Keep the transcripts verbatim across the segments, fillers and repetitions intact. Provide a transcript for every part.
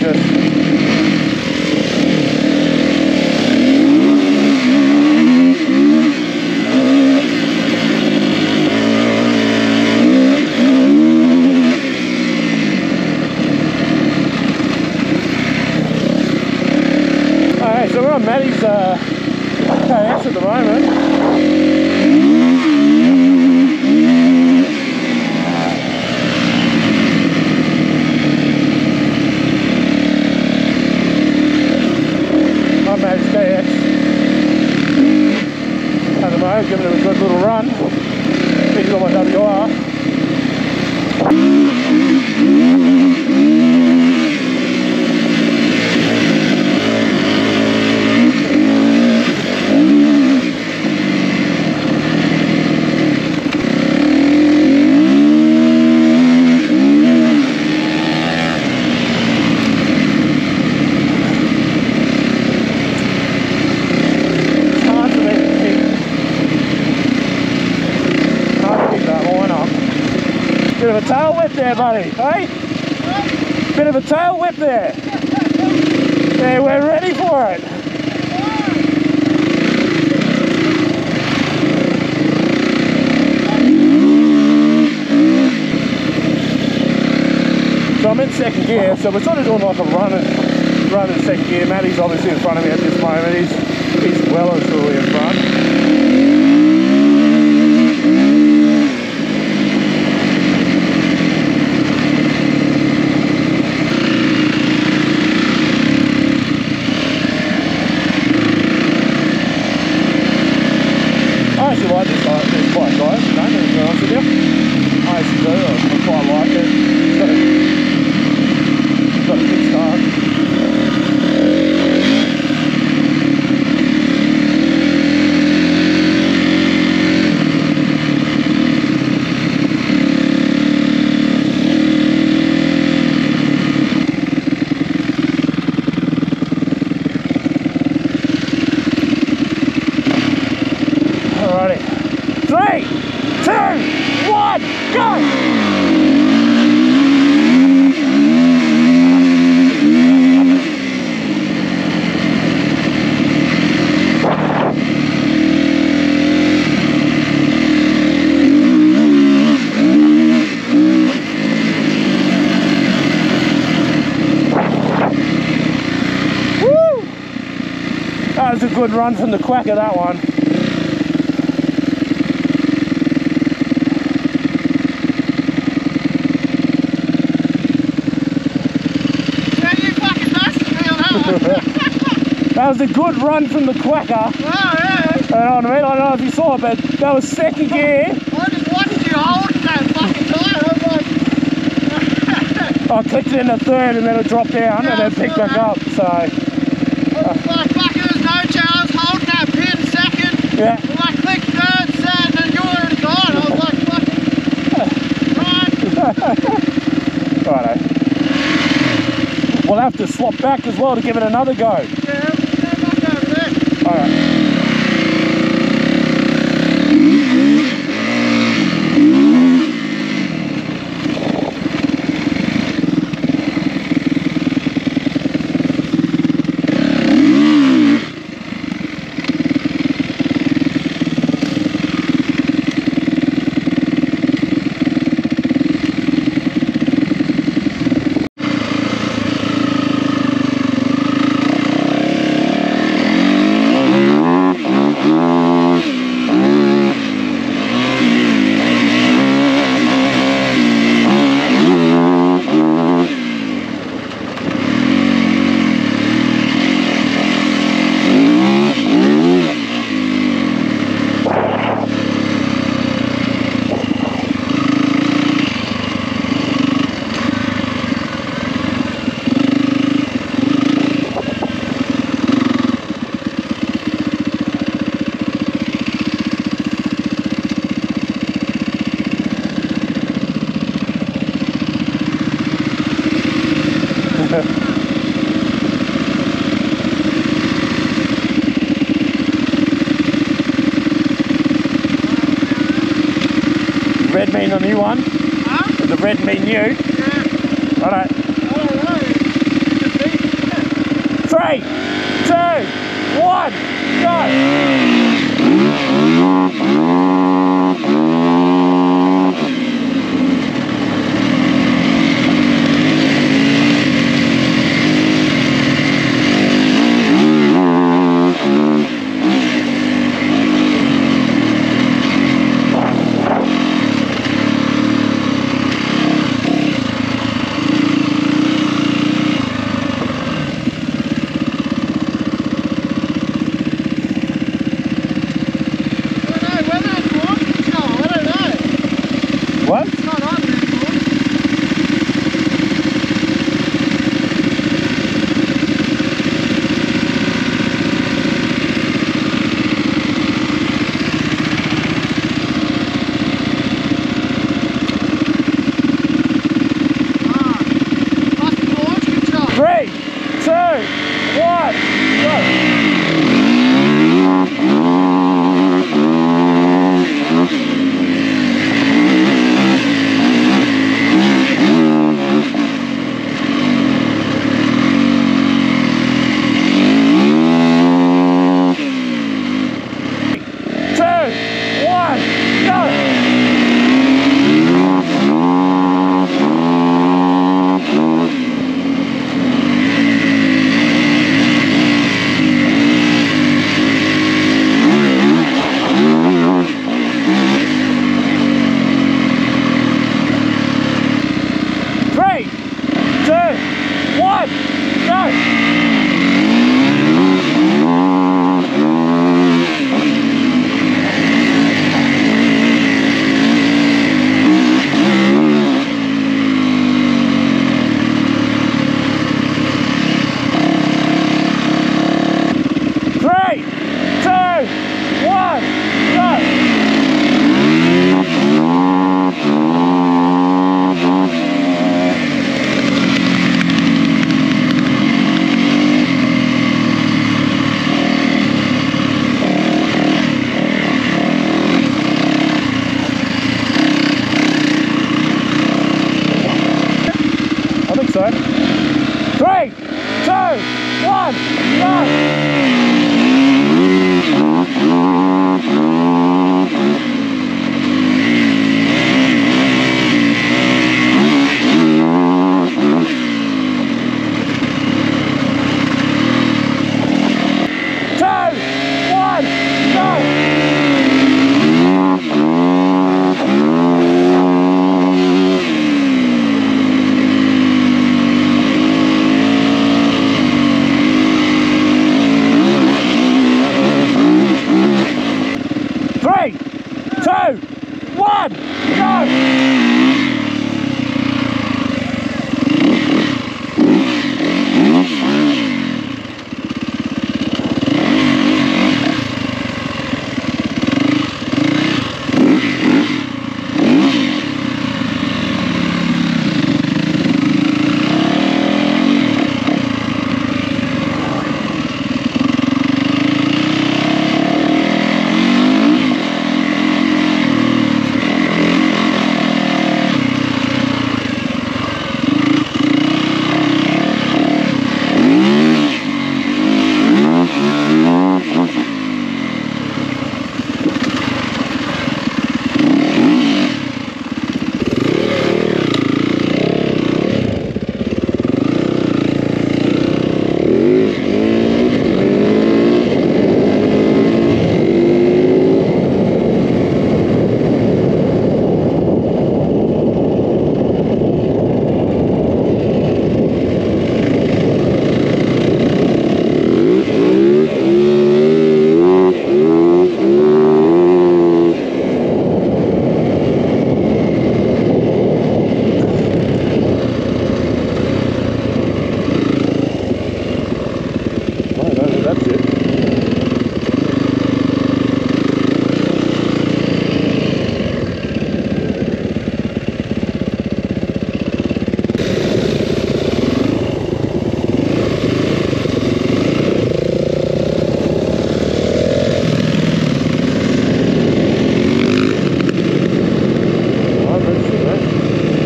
gorgeous. Alright, so we're on Matty's uh, K X at the moment. Matty K X at the moment, giving it a good little run. He's on my W R. Bit of a tail whip there, buddy, hey? Bit of a tail whip there. Yeah, we're ready for it. So I'm in second gear, so we're sort of doing like a run and run in second gear. Matty's obviously in front of me at this moment. He's he's well and truly in front. I actually like this bike, this bike guys, you know, to be honest with you. I actually do, I quite like it. It's got a, it's got a good start. Alrighty. Three, two, one, go! Woo! That was a good run from the quacker, that one. That was a good run from the quacker. Oh, yeah. You know what I mean? I don't know if you saw it, but that was second gear. I just watched you hold that fucking time. I was like... I clicked it in the third and then it dropped down yeah, and then picked back up, so... I was like, fuck, there was no chance holding that pin second. Yeah. And I clicked third, set, and you were already gone. I was like, fucking... Right. Righto. We'll have to swap back as well to give it another go. Yeah, stand back over there. Alright. Red mean the new one? Huh? Does the red mean new? Yeah. Alright. I don't know. Three, two, one, go! What? It's not on there anymore. Ah, that's the launch control. Three, two, one, go! So, three, two, one, go! Three, two, one, go!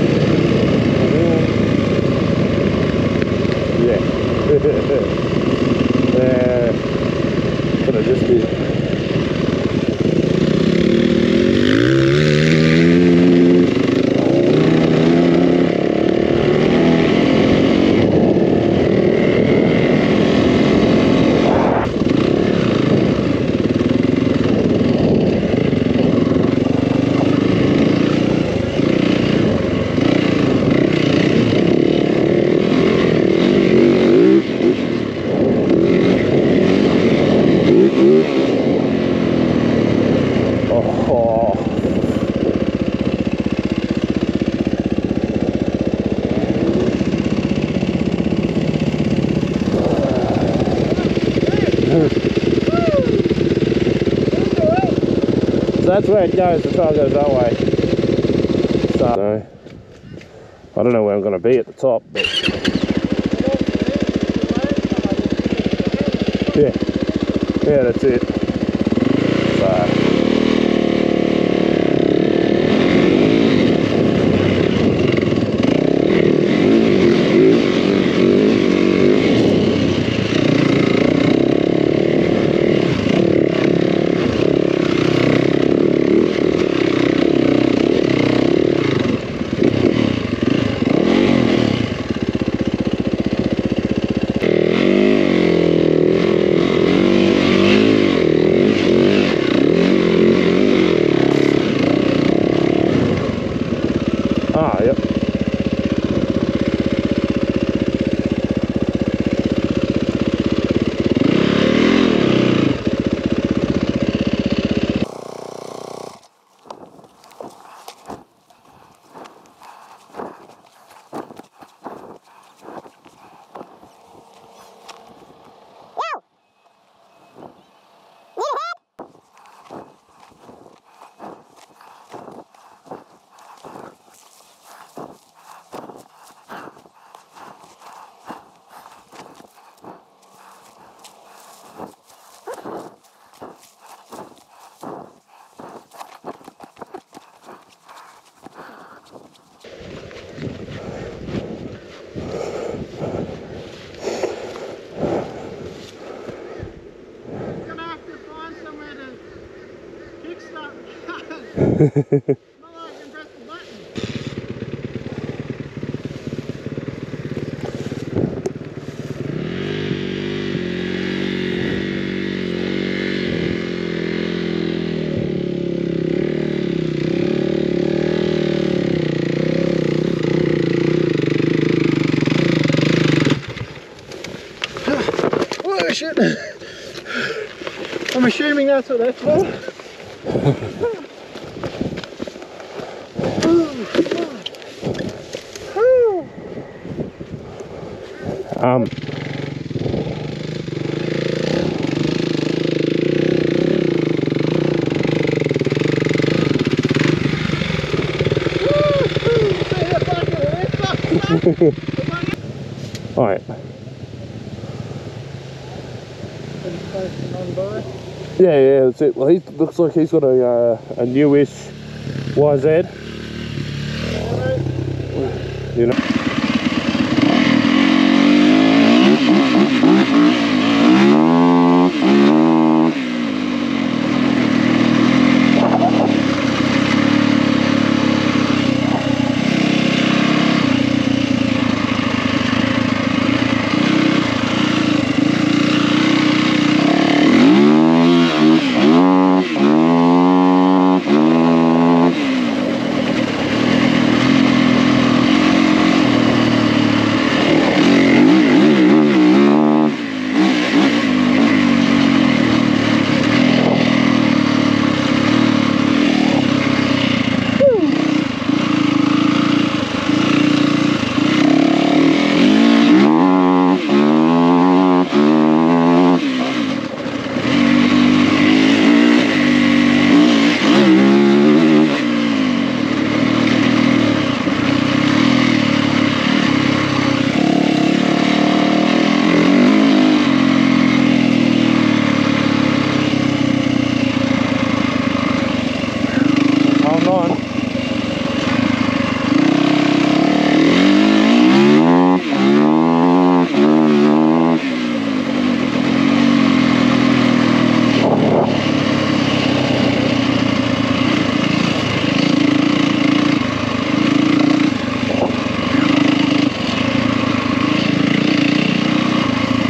Yeah. that's where it goes. The trail goes that way. So, I don't know where I'm going to be at the top, but yeah, yeah, that's it. So. Ah, yep. Not like I can press the button. Oh shit! I'm assuming that's what that's for. Um. All right. Yeah, yeah, that's it. Well, he looks like he's got a uh, a newish Y Z. You know.